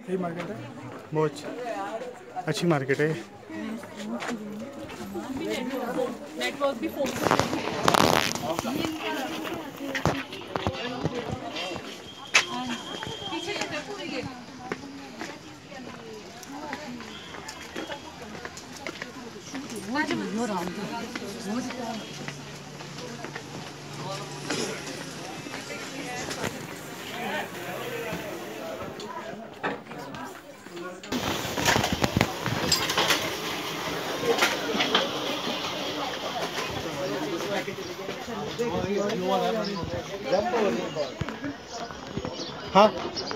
सही मार्केट है, बहुत अच्छी मार्केट है। नेटवर्क भी फोन हाँ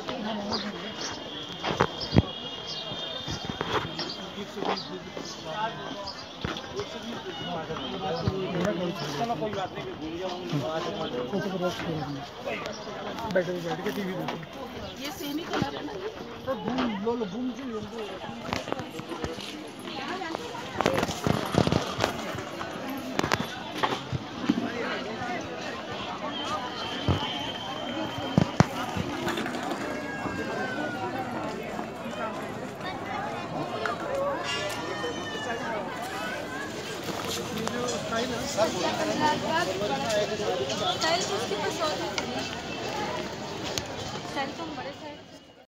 बैठ के टीवी देखो। ये सेम ही कलर है ना। तो घूम लो घूम से स्टाइल स्टाइल तो उसके पास और है। स्टाइल तो हम बड़े साइज